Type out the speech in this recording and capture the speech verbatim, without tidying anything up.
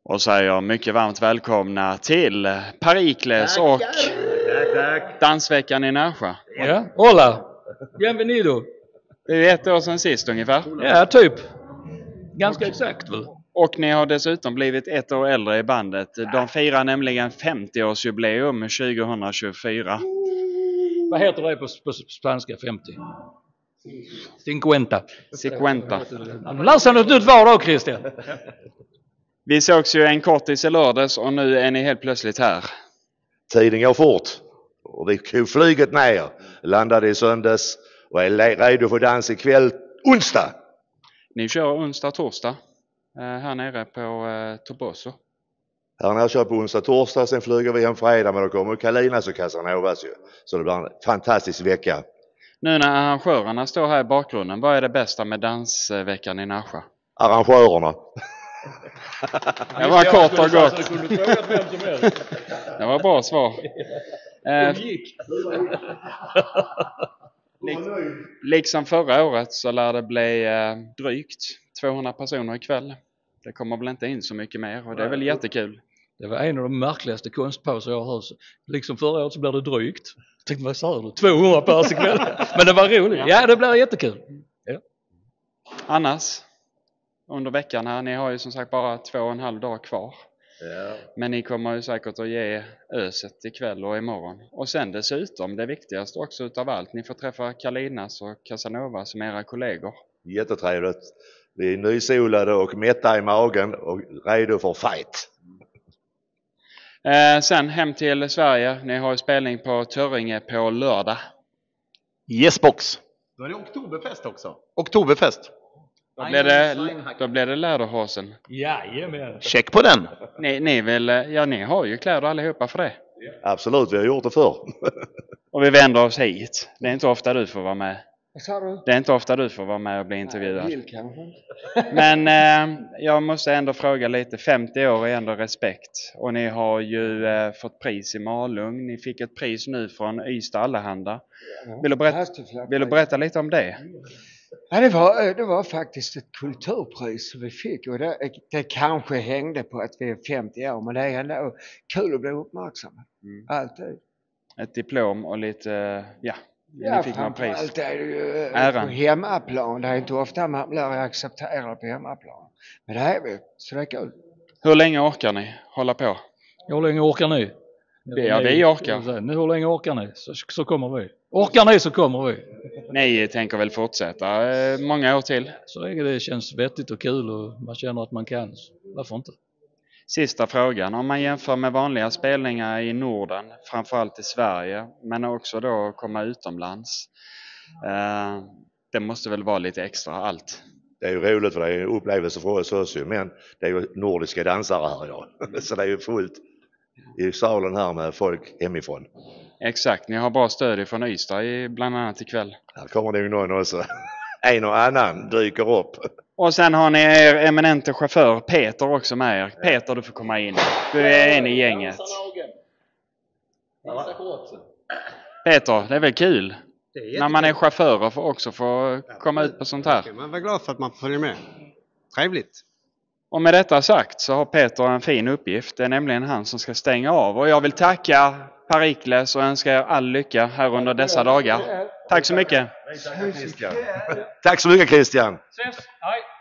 Och säger mycket varmt välkomna till Perikles och Tack, tack. Dansveckan i Närsjö. Ja, hola. Bienvenido. Det är ett år sedan sist ungefär. Ja, typ. Ganska exakt väl. Och ni har dessutom blivit ett år äldre i bandet. De firar nämligen femtioårsjubileum tjugohundratjugofyra. Vad heter det på, på spanska? femtio? cinquenta. Cinquenta. Lär sig något nytt var då, Christian. Vi sågs ju en kortis i lördags och nu är ni helt plötsligt här. Tiden går fort. Och vi tog flyget ner. Landade i söndags och är redo för dans ikväll onsdag. Ni kör onsdag och torsdag eh, här nere på eh, Toboso. Här när jag kör på onsdag torsdag, sen flyger vi en fredag, men då kommer Kalinas och Casanovas ju. Så det blir en fantastisk vecka. Nu när arrangörerna står här i bakgrunden, vad är det bästa med dansveckan i Närsjö? Arrangörerna. Det var kort och gott. Det var bra svar. Eh, liksom förra året så lär det bli eh, drygt tvåhundra personer ikväll. Det kommer väl inte in så mycket mer och det är väl jättekul. Det var en av de märkligaste konstpauser jag har hört. Liksom förra året så blir det drygt. Jag tänkte, vad sa du? tvåhundra pers ikväll. Men det var roligt. Ja, det blir jättekul. Ja. Annars, under veckan här, ni har ju som sagt bara två och en halv dag kvar. Ja. Men ni kommer ju säkert att ge öset ikväll och imorgon. Och sen dessutom, det viktigaste också utav allt, ni får träffa Kalinas och Casanova som era kollegor. Jättetrevligt. Vi är nysolade och mätta i magen och redo för fight. Eh, sen hem till Sverige. Ni har ju spelning på Törringe på lördag. Yesbox. Då är det oktoberfest också. Oktoberfest. Då blir det, då blir det läderhosen. Jajamän. Check på den. Ni, ni, vill, ja, ni har ju kläder allihopa för det. Absolut, vi har gjort det förr. Och vi vänder oss hit. Det är inte ofta du får vara med. Vad sa du? Det är inte ofta du får vara med och bli intervjuad. Nej, vill kanske. Men eh, jag måste ändå fråga lite. femtio år är ändå respekt. Och ni har ju eh, fått pris i Malung. Ni fick ett pris nu från Ystad Allehanda. Vill du berätta, vill du berätta lite om det? Ja, det var, det var faktiskt ett kulturpris som vi fick. Och det, det kanske hängde på att vi är femtio år. Men det är ändå kul att bli uppmärksamma. Mm. Alltid. Ett diplom och lite, ja, Ja, ni fick någon pris. framförallt är det ju Äran. på hemmaplan. Det är inte ofta man blir accepterad på hemmaplan. Men det är vi. Så det är kul. Hur länge orkar ni hålla på? Hur länge orkar ni? Ja, vi orkar. Nu, hur länge orkar ni? Så, så kommer vi. Orkar ni så kommer vi. Ni tänker väl fortsätta eh, många år till? Så länge det känns vettigt och kul och man känner att man kan. Så varför inte? Sista frågan. Om man jämför med vanliga spelningar i Norden, framförallt i Sverige, men också då komma utomlands. Eh, det måste väl vara lite extra allt. Det är ju roligt för det är en upplevelse för oss också, men det är ju nordiska dansare här idag. Så det är ju fullt i salen här med folk hemifrån. Exakt, ni har bra stöd från Ystad i, bland annat ikväll. Här kommer det ju någon också. En och annan dyker upp. Och sen har ni er eminente chaufför Peter också med er. Peter, du får komma in. Du är en i gänget. Peter, det är väl kul? Är när man är chaufför och får också få komma ut på sånt här. Man var glad för att man får följa med. Trevligt. Och med detta sagt så har Peter en fin uppgift. Det är nämligen han som ska stänga av. Och jag vill tacka Perikles och önska er all lycka här under dessa dagar. Tack så mycket. Tack så mycket, Christian. Ses. Hej.